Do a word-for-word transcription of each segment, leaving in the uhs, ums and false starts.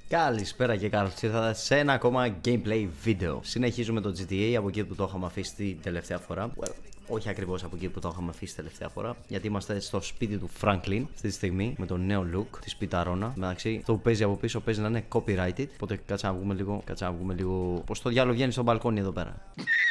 Καλησπέρα και καλώς ήρθατε σε ένα ακόμα gameplay βίντεο. Συνεχίζουμε το τζι τι έι από εκεί που το είχαμε αφήσει την τελευταία φορά. Well, όχι ακριβώς από εκεί που το είχαμε αφήσει τελευταία φορά, γιατί είμαστε στο σπίτι του Franklin αυτή τη στιγμή με το νέο look της Πιταρώνα. Μεταξύ, αυτό που παίζει από πίσω παίζει να είναι copyrighted. Οπότε κάτσε να βγούμε λίγο, κάτσε να βγούμε λίγο. Πώς το διάλογο βγαίνει στο μπαλκόνι εδώ πέρα.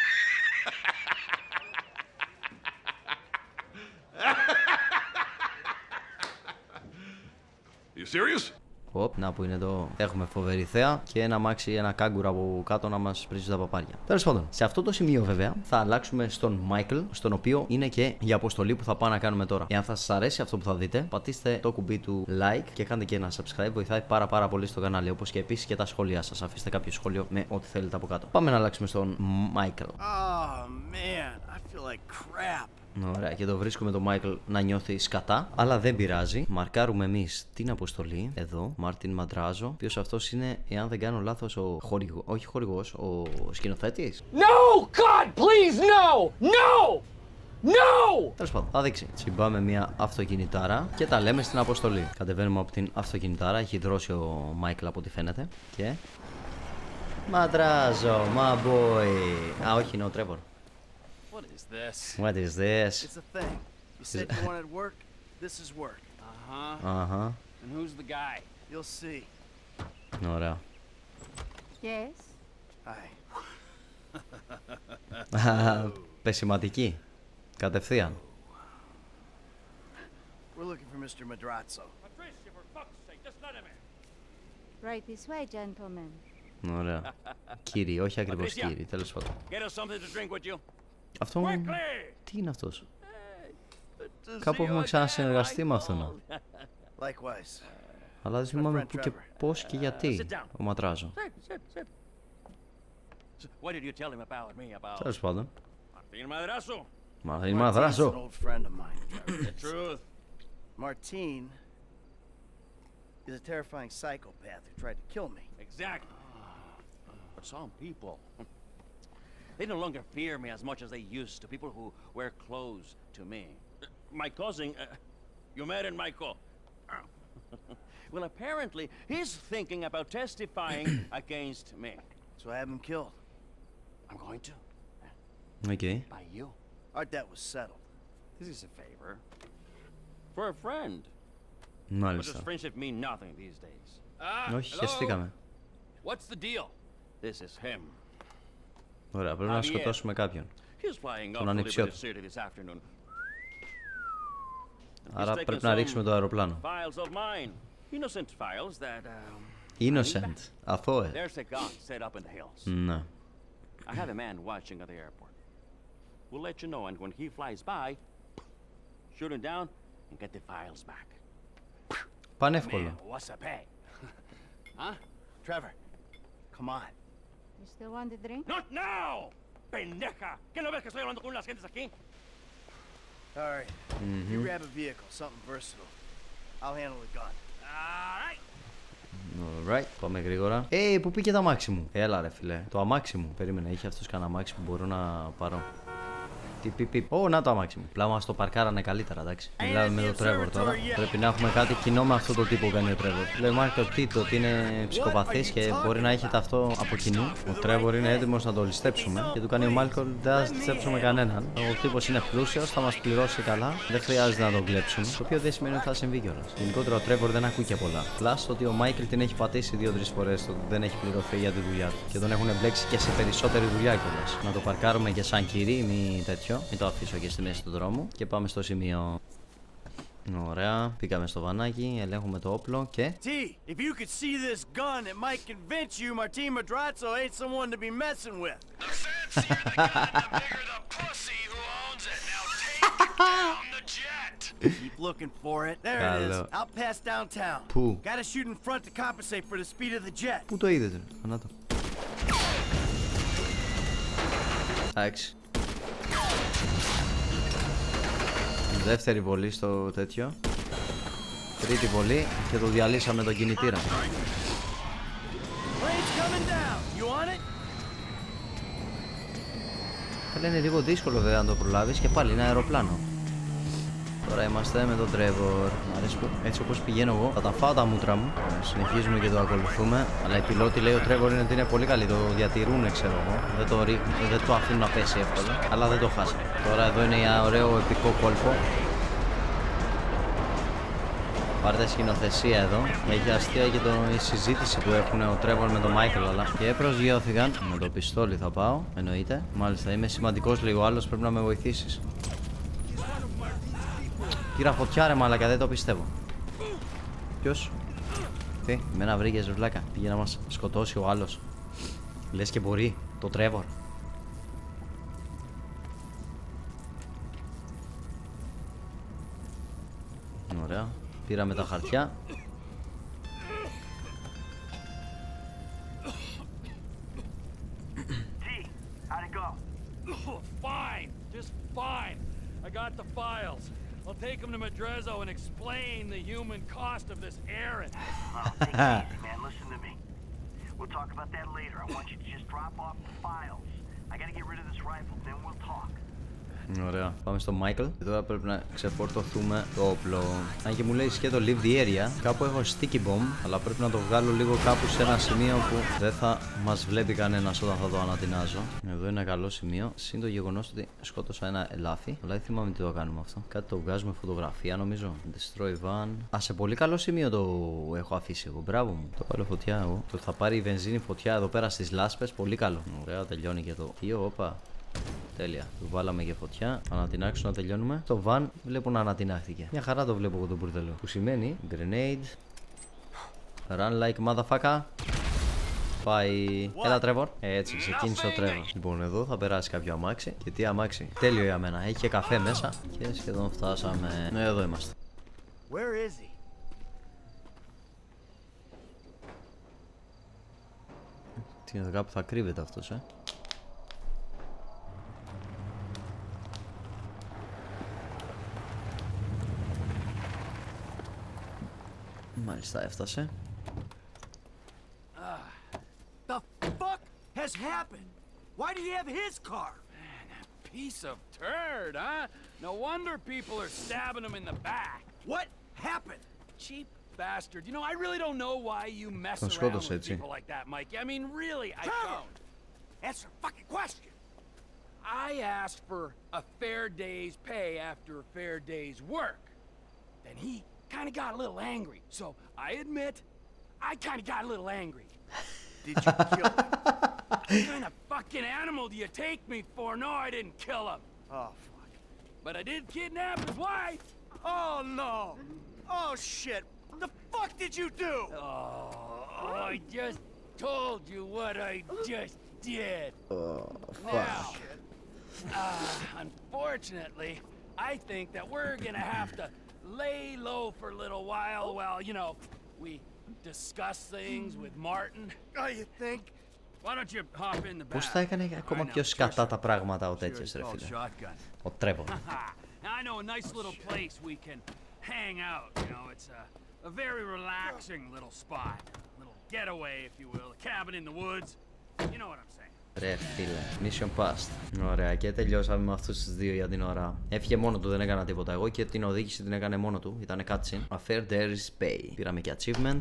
You serious? Οπ, να που είναι εδώ. Έχουμε φοβερή θέα και ένα μάξι, ένα κάγκουρα από κάτω να μας πρίζει τα παπάρια. Τέλος πάντων, σε αυτό το σημείο βέβαια θα αλλάξουμε στον Michael, στον οποίο είναι και η αποστολή που θα πάμε να κάνουμε τώρα. Εάν θα σας αρέσει αυτό που θα δείτε, πατήστε το κουμπί του like και κάντε και ένα subscribe. Βοηθάει πάρα πάρα πολύ στο κανάλι. Όπως και επίσης και τα σχόλιά σας. Αφήστε κάποιο σχόλιο με ό,τι θέλετε από κάτω. Πάμε να αλλάξουμε στον Michael. Oh man, I feel like crap. Ωραία, και το βρίσκουμε το Michael να νιώθει σκατά, αλλά δεν πειράζει. Μαρκάρουμε εμείς την αποστολή. Εδώ, Μάρτιν Μαντράζο. Ο οποίος αυτός είναι, εάν δεν κάνω λάθος, ο χορηγός. Όχι χορηγός, ο σκηνοθέτης. No! God, please, no! No! No! Τέλος πάντων, θα δείξει. Τσιμπάμε μια αυτοκινητάρα και τα λέμε στην αποστολή. Κατεβαίνουμε από την αυτοκινητάρα. Έχει δρώσει ο Michael από ό,τι φαίνεται. Και. Μαντράζο, my boy. Α, όχι, είναι ο Τρέβορ. What is this? What is this? It's a thing. You said you wanted work. This is work. Uh-huh. Αχα. And who's the guy? You'll see. Ωραία. Yes. Hi. Πεσηματική. Κατευθείαν. We're looking for Mister Madrazo. Patricia, for fuck's sake, just let him in. Right this way, gentlemen. Ωραία. Κύριοι, όχι ακριβώς κύριοι, τέλος πάντων. Get us something to drink with you. Αυτό. Quickly! Τι είναι αυτός? Κάπου έχουμε ξανασυνεργαστεί με αυτόν. Likewise. Αλλά δεν θυμάμαι πού και πώς και γιατί. Ο Ματράζο. Sit, sit, sit. So, what did you tell him about me, about Τέλος πάντων. Martin Madrazo? Μαρτίν Martine's an Μαδράζο. old friend of mine. The truth. Martine is a terrifying psychopath who tried to kill me. Exactly. But some people, they no longer fear me as much as they used to. People who wear clothes to me. My cousin, uh, you met in Michael. Well, apparently, he's thinking about testifying against me. So I have him killed. I'm going to. Οκ. By you. Our debt was settled. This is a favor. For a friend. But does Μάλιστα. friendship mean nothing these days? Ah, Όχι, χεστήκαμε. What's the deal? This is him. Ωραία, πρέπει να σκοτώσουμε κάποιον. He's flying up Τον to ανιψιό Liberty του. City this afternoon. Άρα He's πρέπει taken να some ρίξουμε το αεροπλάνο. Files of mine. Innocent files that, um... Innocent. Αθώε. There's a gun set up in the hills. Ναι. I have a man watching at the airport. We'll let you know, and when he flies by, shoot him down and get the files back. Πανεύκολο. Man, what's a pay? Huh? Trevor, come on. You still want a drink? Not now! Pendeja! ¿Qué no ves que estoy hablando con unas gentes aquí? All right. You grab a vehicle, something versatile. I'll handle the gun. All right. Alright, πάμε γρήγορα. Ε, πού πήγε το αμάξι μου? Έλα ρε φιλέ, το αμάξι μου. Περίμενε, είχε αυτός κανένα αμάξι που μπορώ να πάρω. Τι πι πι. Ω, να το αμάξι μου. Πλάμα στο παρκάρανε καλύτερα, εντάξει. Μιλάμε με τον Τρέβορ τώρα. Πρέπει να έχουμε κάτι κοινό με αυτό το τύπο που κάνει ο Τρέβορ. Λέει Μάρκο Τίτο ότι είναι ψυχοπαθής και μπορεί να έχετε αυτό από κοινού. Ο Τρέβορ είναι έτοιμος να το ληστέψουμε και του κάνει ο Μάλκολ δεν θα ληστέψουμε κανέναν. Ο τύπος είναι πλούσιος, θα μας πληρώσει καλά. Δεν χρειάζεται να τον κλέψουμε. Το οποίο δεν σημαίνει ότι θα συμβεί κιόλας. Γενικότερα ο Τρέβορ δεν ακούει και πολλά. Πλάς ότι ο Μάικλ την έχει πατήσει δύο-τρει φορές το δεν έχει πληρωθεί για τη δουλειά του. Και τον έχουν μπλέξει και σε περισσότερη δουλειά κιόλας. Να το παρκάρουμε και σαν κυρί, μη τέτοιο. Μην το αφήσω και στη μέση του δρόμου. Και πάμε στο σημείο. Ωραία. Πήγαμε στο βανάκι. Ελέγχουμε το όπλο και. T, if you could see this gun, it might convince you Martin Madrazo ain't someone to be messing with. The fancier the gun, the bigger the pussy who owns it. Now take down the jet. Keep looking for it. There it is. Καλό. Out past downtown. Πού? Gotta shoot in front to compensate for the speed of the jet. Πού το είδες? Να το. Εντάξει. Δεύτερη βολή στο τέτοιο. Τρίτη βολή και το διαλύσαμε τον κινητήρα. Plane's coming down. You on it? Θα λένε λίγο δύσκολο βέβαια να το προλάβεις και πάλι είναι αεροπλάνο. Τώρα είμαστε με τον Trevor. Μ' αρέσει που έτσι όπως πηγαίνω εγώ θα τα φάω τα μούτρα μου. Συνεχίζουμε και το ακολουθούμε. Αλλά η πιλότη λέει ο Trevor είναι ότι είναι πολύ καλή. Το διατηρούν, ξέρω εγώ. Δεν το, ρίχνουν, δεν το αφήνουν να πέσει εύκολα. Αλλά δεν το χάσα. Τώρα εδώ είναι ένα ωραίο επικό κόλπο. Πάρτε σκηνοθεσία εδώ. Έχει αστεία και το, η συζήτηση που έχουν ο Trevor με τον Michael. Αλλά και προσγειώθηκαν. Με το πιστόλι θα πάω. Εννοείται. Μάλιστα είμαι σημαντικός λίγο. Άλλος πρέπει να με βοηθήσεις. Πήρα φωτιά ρε μαλακα, δεν το πιστεύω. Ποιος? Τι, εμένα βρήκες βλάκα. Πήγε να μας σκοτώσει ο άλλος. Λες και μπορεί, το Trevor. Ωραία, πήραμε τα χαρτιά. Fine, just fine. I got the files. I'll take him to Madrazo and explain the human cost of this errand. Oh, take it easy, man. Listen to me. We'll talk about that later. I want you to just drop off the files. I gotta get rid of this rifle, then we'll talk. Ωραία, πάμε στο Michael. Και τώρα πρέπει να ξεφορτωθούμε το όπλο. Αν και μου λέει σκέτο leave the area. Κάπου έχω sticky bomb, αλλά πρέπει να το βγάλω λίγο κάπου σε ένα σημείο που δεν θα μας βλέπει κανένας όταν θα το ανατινάζω. Εδώ είναι ένα καλό σημείο. Συν το γεγονός ότι σκότωσα ένα ελάφι. Αλλά δεν θυμάμαι τι το κάνουμε αυτό. Κάτι το βγάζουμε φωτογραφία νομίζω. Destroy van. Α, σε πολύ καλό σημείο το έχω αφήσει εγώ. Μπράβο μου. Το πάρω φωτιά εγώ. Το θα πάρει η βενζίνη φωτιά εδώ πέρα στις λάσπες. Πολύ καλό. Ωραία, τελειώνει και το. Τι, όπα. Τέλεια. Του βάλαμε και φωτιά. Ανατινάξω να τελειώνουμε. Το van βλέπω να ανατινάχθηκε. Μια χαρά το βλέπω εγώ το μπουρδελό. Που σημαίνει grenade. Run like motherfucker. Πάει. Έλα Trevor. Έτσι ξεκίνησε ο Trevor. Λοιπόν, εδώ θα περάσει κάποιο αμάξι. Και τι αμάξι. Τέλειο για μένα. Έχει και καφέ μέσα. Και σχεδόν φτάσαμε. Ναι, εδώ είμαστε. Where is he? Τι είναι, κάπου θα κρύβεται αυτός, ε. Μάλιστα έφτασε. The fuck has happened? Why do you have his car? Piece of turd, huh? No wonder people are stabbing him in the back. What happened? Cheap bastard. You know, I really don't know why you mess Τον around σκότωσε with έτσι. people like that, Mike. I mean, really, I Trevor! don't. Answer a fucking question. I asked for a fair day's pay after a fair day's work. Then he kind of got a little angry. So I admit, I kind of got a little angry. Did you kill him? What kind of fucking animal do you take me for? No, I didn't kill him. Oh, fuck. But I did kidnap his wife. Oh, no. Oh, shit. The fuck did you do? Oh, I just told you what I just did. Oh, Now, uh, unfortunately, I think that we're gonna have to lay low for a little while while, you know, we discuss things with Martin. Oh, you think? Why don't you hop in the back? Πώς θα έκανε ακόμα πιο σκατά τα πράγματα ο τέτοιος ρε φίλε. Ο Trevor. I know a nice little place we can hang out, you know, it's a, a very relaxing little spot. A little getaway, if you will, a cabin in the woods. You know what I'm saying. Ρε φίλε, mission passed. Ωραία, και τελειώσαμε με αυτούς τους δύο για την ώρα. Έφυγε μόνο του, δεν έκανα τίποτα εγώ και την οδήγηση την έκανε μόνο του. Ήτανε cutscene. A fair day's pay. Πήραμε και achievement.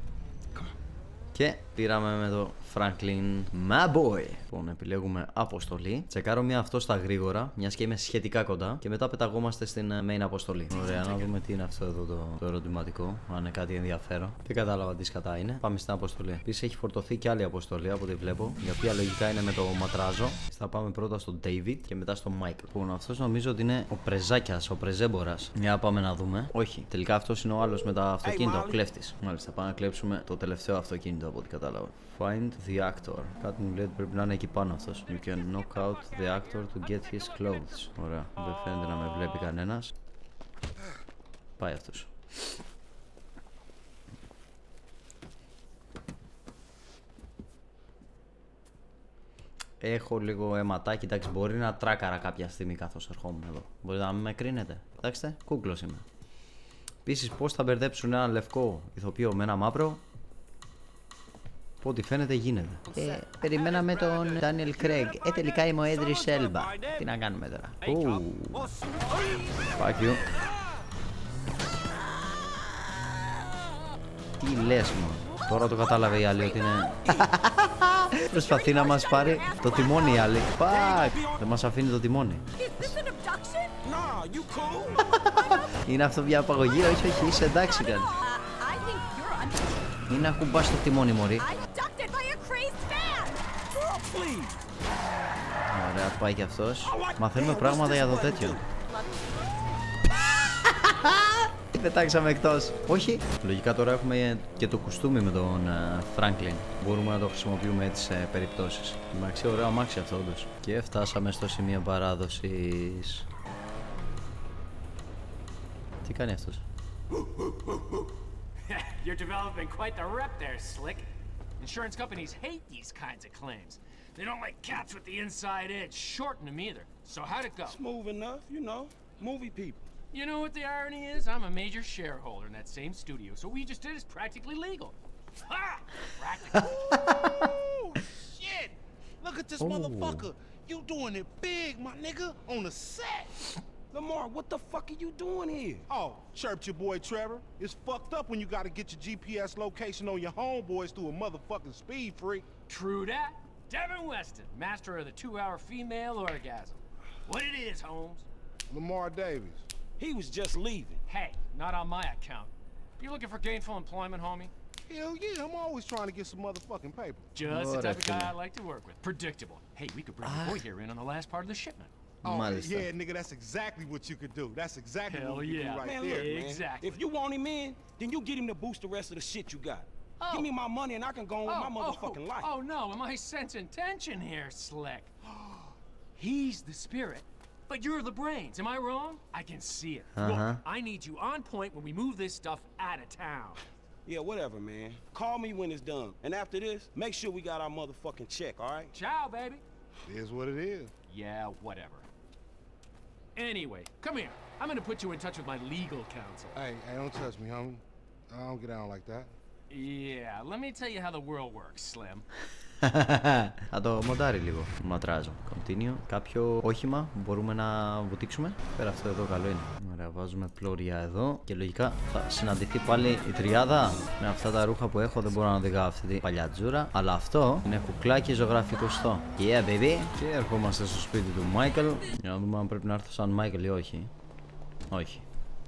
Και πήραμε με το Franklin My Boy. Λοιπόν, επιλέγουμε αποστολή. Τσεκάρω μια αυτό στα γρήγορα, μια και είμαι σχετικά κοντά. Και μετά πεταγόμαστε στην main αποστολή. Ωραία, να δούμε τι είναι αυτό εδώ το, το ερωτηματικό. Αν είναι κάτι ενδιαφέρον. Δεν κατάλαβα τι σκατά είναι. Πάμε στην αποστολή. Επίσης έχει φορτωθεί και άλλη αποστολή από ό,τι βλέπω. Η οποία λογικά είναι με το ματράζο. Θα πάμε πρώτα στον David και μετά στον Michael. Λοιπόν, αυτό νομίζω ότι είναι ο πρεζάκιας, ο πρεζέμπορας. Για πάμε να δούμε. Όχι, τελικά αυτό είναι ο άλλος με τα αυτοκίνητα, ο κλέφτης. Μάλιστα, πάμε να κλέψουμε το τελευταίο αυτοκίνητο από ό,τι κατάλαβα. Find the actor. Κάτι μου λέει ότι πρέπει να είναι εκεί πάνω αυτός. You can knock out the actor to get his clothes. Ωραία. Δεν φαίνεται να με βλέπει κανένας. Πάει αυτός. Έχω λίγο αιματάκι, εντάξει, μπορεί να τράκαρα κάποια στιγμή καθώς ερχόμουν εδώ. Μπορείτε να μην με κρίνετε. Κοιτάξτε, κούκλος είμαι. Επίσης, πώς θα μπερδέψουν ένα λευκό ηθοποιό με ένα μαύρο. Από ό,τι φαίνεται γίνεται. Ε, περιμέναμε τον Daniel Craig. Ε, τελικά είμαι ο Idris Elba. Τι να κάνουμε τώρα. Ooh. Fuck you. Τι λες μου. Τώρα το κατάλαβε η άλλη ότι είναι. Προσπαθεί να μας πάρει το τιμόνι η άλλη. Πακ! Δεν μας αφήνει το τιμόνι. Είναι αυτό μια απαγωγή, όχι, όχι, είσαι εντάξει κάνει. Είναι να κουμπάς το τιμόνι, μωρή. Ωραία, πάει και αυτός. Μαθαίνουμε πράγματα για το τέτοιο. Τι πετάξαμε εκτός. Όχι. Λογικά τώρα έχουμε και το κουστούμι με τον Φράγκλιν. Μπορούμε να το χρησιμοποιούμε έτσι σε περιπτώσεις. Εντάξει, ωραίο αμάξι αυτό όντως. Και φτάσαμε στο σημείο παράδοσης. Τι κάνει αυτός? You're developing quite the rep there, Slick. Insurance companies hate these kinds of claims. They don't like cats with the inside edge, shorten them either. So how'd it go? Smooth enough, you know. Movie people. You know what the irony is? I'm a major shareholder in that same studio, so we just did is practically legal. Ha! Practically. Oh, shit! Look at this Oh. motherfucker. You doing it big, my nigga, on the set. Lamar, what the fuck are you doing here? Oh, chirped your boy Trevor. It's fucked up when you gotta get your G P S location on your homeboys through a motherfucking speed freak. True that. Devin Weston, master of the two-hour female orgasm. What it is, Holmes? Lamar Davis. He was just leaving. Hey, not on my account. You looking for gainful employment, homie? Hell yeah, I'm always trying to get some motherfucking paper. Just the What type a of guy killer. I like to work with. Predictable. Hey, we could bring your boy here in on the last part of the shipment. Oh, Μάλιστα. yeah, nigga, that's exactly what you could do. That's exactly Hell what you yeah. do right Man, there, look, man. exactly. If you want him in, then you get him to boost the rest of the shit you got. Oh. Give me my money and I can go on with my motherfucking oh, life. Oh no, am I sensing tension here, Slick? He's the spirit, but you're the brains. Am I wrong? I can see it. Uh-huh. Look, I need you on point when we move this stuff out of town. Yeah, whatever, man. Call me when it's done. And after this, make sure we got our motherfucking check, all right? Ciao, baby. It is what it is. Yeah, whatever. Anyway, come here. I'm gonna put you in touch with my legal counsel. Hey, hey, don't touch me, homie. I don't get down like that. Yeah, let me tell you how the world works, Slim. Θα το μοντάρει λίγο. Ματράζω. Continue. Κάποιο όχημα μπορούμε να βουτήξουμε. Πέρα αυτό εδώ καλό είναι. Ωραία, βάζουμε πλώρια εδώ. Και λογικά θα συναντηθεί πάλι η τριάδα. Με αυτά τα ρούχα που έχω δεν μπορώ να οδηγάω αυτή την παλιά τζούρα. Αλλά αυτό είναι κουκλάκι ζωγραφικοστό. Yeah, baby. Και ερχόμαστε στο σπίτι του Μάικλ. Για να δούμε αν πρέπει να έρθω σαν Μάικλ ή όχι. Όχι.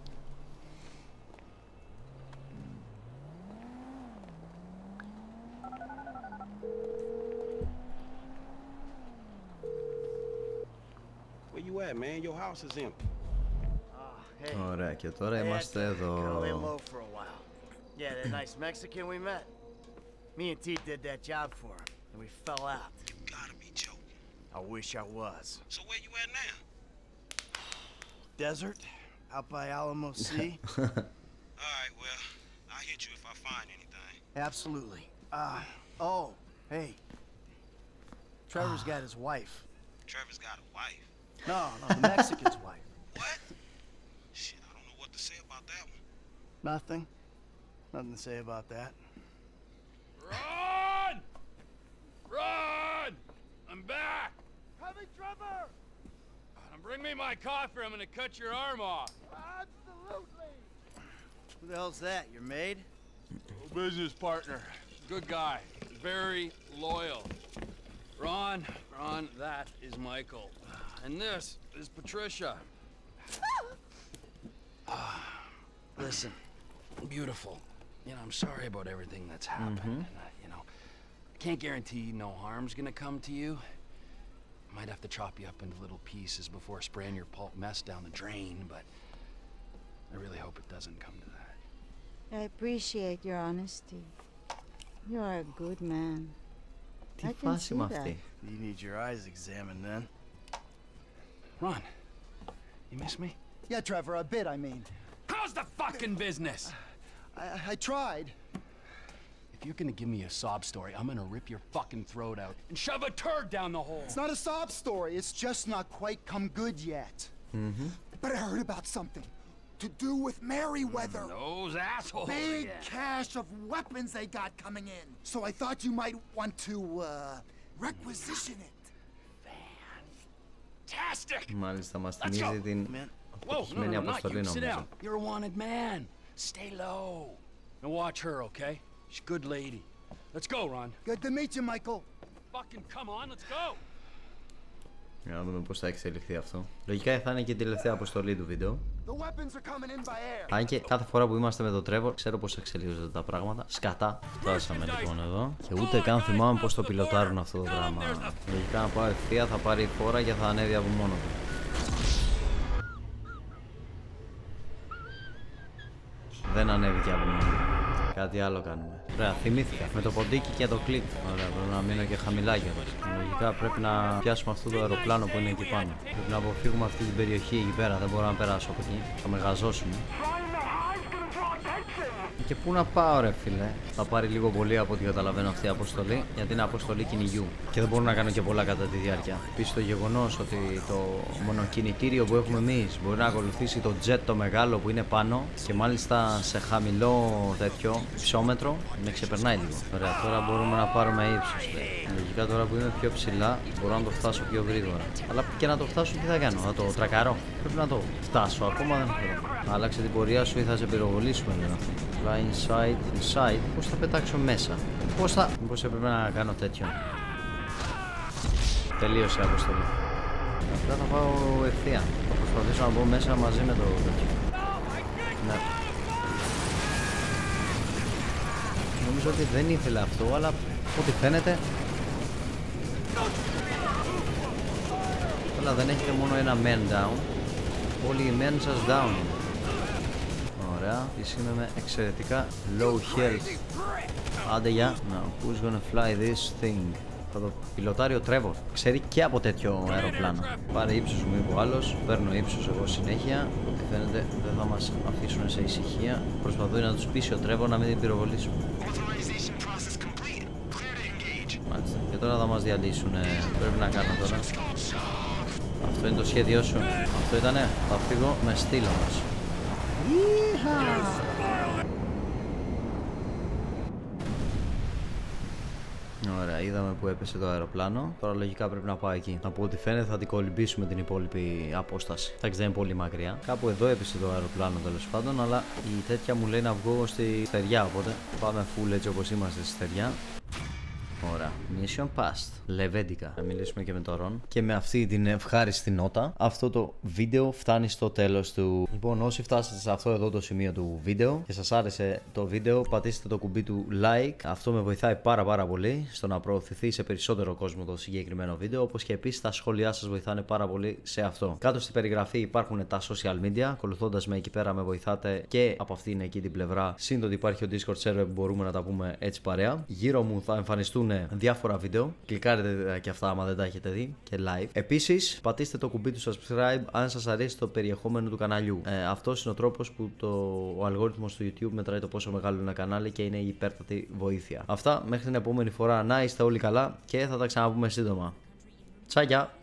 Where you at, man? Your house is empty. Oh, hey. Ωραία, και τώρα I had είμαστε to εδώ. go lay low for a while. Yeah, that nice Mexican we met. Me and T did that job for him, and we fell out. You gotta be joking. I wish I was. So where you at now? Desert, out by Alamo Sea. All right, well, I'll hit you if I find anything. Absolutely. Uh, oh, hey. Trevor's got his wife. Trevor's got a wife. No, no, the Mexican's wife. What? Shit, I don't know what to say about that one. Nothing. Nothing to say about that. Run! Run! I'm back! Coming, Trevor! Bring me my coffee, I'm gonna cut your arm off. Absolutely! Who the hell's that, your maid? Business partner. Good guy. Very loyal. Ron, Ron, that is Michael. And this is Patricia. Listen, beautiful. You know, I'm sorry about everything that's happened. Mm-hmm. And, uh, you know, I can't guarantee no harm's gonna come to you. Might have to chop you up into little pieces before spraying your pulp mess down the drain, but I really hope it doesn't come to that. I appreciate your honesty. You are a good man. Τι I can φάση see με that. αυτή. You need your eyes examined then. Ron, you miss me? Yeah, Trevor, a bit, I mean. How's the fucking business? I, I tried. If you're gonna give me a sob story, I'm gonna rip your fucking throat out and shove a turd down the hole. It's not a sob story. It's just not quite come good yet. Mm-hmm. But I heard about something to do with Merryweather. Those assholes. Big again. cache of weapons they got coming in. So I thought you might want to, uh, requisition it. Fantastic. Μάλιστα μας Let's θυμίζει go. την Man. Whoa, no, αποτυχημένη no, no, not αποστολή you. Sit νομίζω. down. You're a wanted man. Stay low. And watch her, okay? She's a good lady. Let's go, Ron. Good to meet you, Michael. Fucking come on, let's go. Για να δούμε πώς θα εξελιχθεί αυτό. Λογικά θα είναι και η τελευταία αποστολή του βίντεο. Αν και κάθε φορά που είμαστε με τον Τρέβορ, ξέρω πώς εξελίσσονται τα πράγματα. Σκατά. Φτάσαμε λοιπόν εδώ. Και ούτε καν θυμάμαι πώς το πιλοτάρουν αυτό το πράγμα. Λογικά να πάω ευθεία, θα πάρει φόρα και θα ανέβει από μόνο του. Δεν ανέβηκε από μόνο του. Κάτι άλλο κάνουμε. Ωραία, θυμήθηκα. Με το ποντίκι και το κλικ. Ωραία, πρέπει να μείνω και χαμηλά κιόλας. Λογικά πρέπει να πιάσουμε αυτό το αεροπλάνο που είναι εκεί πάνω. Πρέπει να αποφύγουμε αυτή την περιοχή εκεί πέρα. Δεν μπορώ να περάσω από εκεί. Θα με γαζώσουν. Και πού να πάω, ρε φίλε. Θα πάρει λίγο πολύ από ό,τι καταλαβαίνω αυτή η αποστολή. Γιατί είναι αποστολή κυνηγιού. Και δεν μπορώ να κάνω και πολλά κατά τη διάρκεια. Επίσης το γεγονός ότι το μονοκινητήριο που έχουμε εμείς μπορεί να ακολουθήσει το jet το μεγάλο που είναι πάνω. Και μάλιστα σε χαμηλό τέτοιο υψόμετρο με ξεπερνάει λίγο. Ωραία, τώρα μπορούμε να πάρουμε ύψος. Λογικά τώρα που είμαι πιο ψηλά μπορώ να το φτάσω πιο γρήγορα. Αλλά και να το φτάσω τι θα κάνω, θα το τρακαρώ. Πρέπει να το φτάσω, ακόμα δεν έχω. Άλλαξε την πορεία σου ή θα σε πυροβολήσουμε με αυτό. Fly inside, inside. Πώς θα πετάξω μέσα. Πώς θα. Πώς έπρεπε να κάνω τέτοιο. Τελείωσε η αποστολή. Απλά θα πάω ευθεία. Θα προσπαθήσω να μπω μέσα μαζί με το τέτοιο. Ναι. Νομίζω ότι δεν ήθελε αυτό, αλλά ό,τι φαίνεται. Αλλά δεν έχετε μόνο ένα man down. Όλοι οι men σας down. Ωραία, είμαι με εξαιρετικά low health. Άντε για. Now, who's gonna fly this thing? Θα το πιλοτάρει ο Τρέβορ. Ξέρει και από τέτοιο αεροπλάνο. Πάρε ύψος μου, είπε ο άλλος. Παίρνω ύψος εγώ συνέχεια. Ό,τι φαίνεται δεν θα μας αφήσουν σε ησυχία. Προσπαθούν να τους πείσει ο Τρέβορ να μην την πυροβολήσουν. Μάλιστα. Και τώρα θα μας διαλύσουν. Πρέπει να κάνω τώρα. Αυτό είναι το σχέδιό σου. Αυτό ήτανε. Θα φύγω με στήλο μας. Ωραία, είδαμε που έπεσε το αεροπλάνο. Τώρα λογικά πρέπει να πάω εκεί. Από ό,τι φαίνεται θα την κολυμπήσουμε την υπόλοιπη απόσταση. Εντάξει, δεν είναι πολύ μακριά. Κάπου εδώ έπεσε το αεροπλάνο τέλος πάντων. Αλλά η τέτοια μου λέει να βγω στη στεριά. Οπότε πάμε full έτσι όπως είμαστε στη στεριά. Ωραία. Mission passed. Λεβέντικα. Να μιλήσουμε και με τον Ρον. Και με αυτή την ευχάριστη νότα, αυτό το βίντεο φτάνει στο τέλος του. Λοιπόν, όσοι φτάσατε σε αυτό εδώ το σημείο του βίντεο και σας άρεσε το βίντεο, πατήστε το κουμπί του like. Αυτό με βοηθάει πάρα πάρα πολύ στο να προωθηθεί σε περισσότερο κόσμο το συγκεκριμένο βίντεο. Όπως και επίσης τα σχόλιά σας βοηθάνε πάρα πολύ σε αυτό. Κάτω στην περιγραφή υπάρχουν τα social media. Ακολουθώντας με εκεί πέρα με βοηθάτε και από αυτήν εκεί την πλευρά. Συν το ότι υπάρχει ο Discord server που μπορούμε να τα πούμε έτσι παρέα. Γύρω μου θα εμφανιστούν διάφορα βίντεο. Κλικάρετε και αυτά άμα δεν τα έχετε δει και live. Επίσης, πατήστε το κουμπί του subscribe αν σας αρέσει το περιεχόμενο του καναλιού. Ε, αυτός είναι ο τρόπος που το, ο αλγόριθμος του YouTube μετράει το πόσο μεγάλο είναι ένα κανάλι και είναι η υπέρτατη βοήθεια. Αυτά, μέχρι την επόμενη φορά να είστε όλοι καλά και θα τα ξαναπούμε σύντομα. Τσάκια!